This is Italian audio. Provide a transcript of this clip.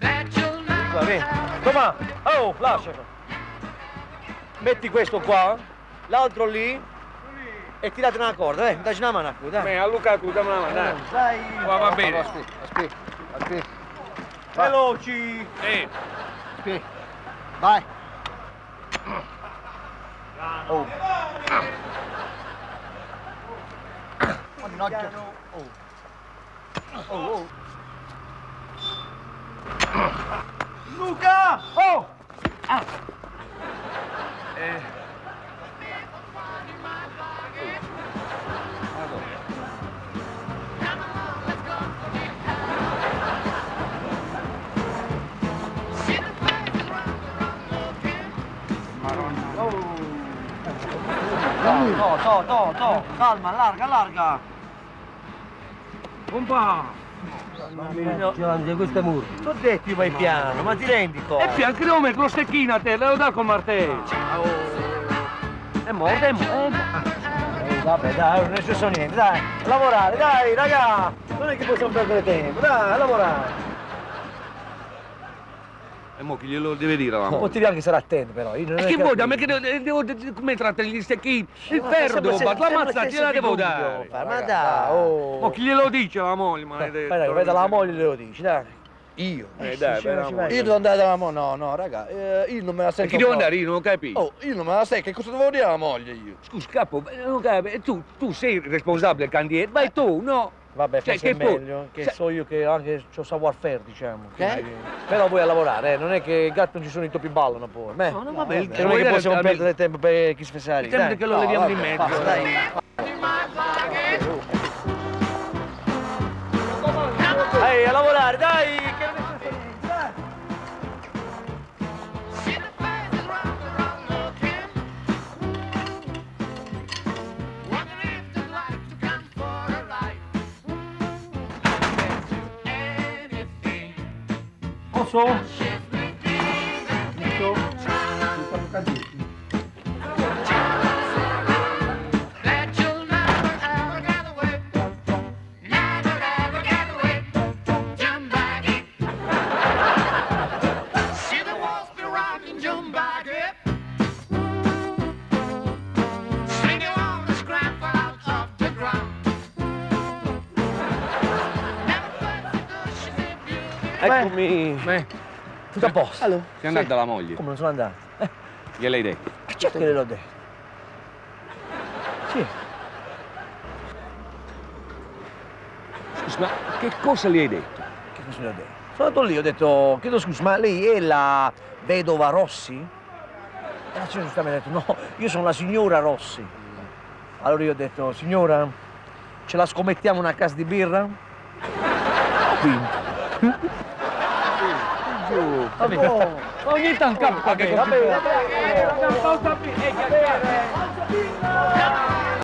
Va bene. Tomà, oh, lascialo. Metti questo qua, l'altro lì e tirate una corda, dai, dacci una mano a cui, dai. Beh, a Luca tu dammi una mano, dai. Dai. Va bene. Aspetta. Veloci. Sì. Aspetta. Vai. Oh. Mannaggia. Oh. Luca! Oh! No, calma, allarga. Pompa! Giovanni, questo è muro. Ti ho detto io vai piano, ma ti rendi conto? E pian che come con lo stecchino a te, lo dà col martello. È morto. Vabbè, dai, non è successo niente, dai. A lavorare, dai, raga. Non è che possiamo perdere tempo, dai, a lavorare. E mo chi glielo deve dire la Può dire che sarà attento però. Io non E è che vuoi? capito. Ma che devo come trattare gli stecchini? Il Ma ferro sempre devo se- battere, la sempre mazzata stesso gliela devo figurino dare. devo fare, ma dai, oh. Ma chi glielo dice la moglie, maledetto? Vai, vai dalla moglie glielo dici, dai. Io? Dai, Sì, vai ci dalla vai. moglie. Io devo andare dalla moglie. No, raga, io non me la E sento. chi devo proprio. andare? Io non capisco. Oh, io non me la sento, che cosa devo dire alla moglie io? Scusa, capo, non capisco. Tu sei il responsabile del cantiere, vai tu, no? Vabbè, Cioè, forse è che poi- meglio, che se- so io che anche c'ho savoir-faire, diciamo. Che? quindi- Però vuoi a lavorare, non è che i gatti non ci sono, i topi ballano poi. No, no, vabbè, Che non è che possiamo perdere tempo per chi si fa salire, Sembra dai. che lo leviamo di mezzo. Basta, dai. Ehi, a lavorare, dai! Che non è successo niente, dai! Posso? Eccomi. Tutto a posto. Allora? Sei andato dalla moglie? Come non sono andato? Gliel'hai detto? Certo che gliel'ho detto. Sì. Scusa, ma che cosa gli hai detto? Che cosa gli ho detto? Sono andato lì, ho detto, chiedo scusa, ma lei è la vedova Rossi? E la signora giustamente ha detto, no, io sono la signora Rossi. Allora io ho detto, signora, ce la scommettiamo una casa di birra? Ho vinto. Ogni tanto capita che vabbè, così. vabbè. Pausa,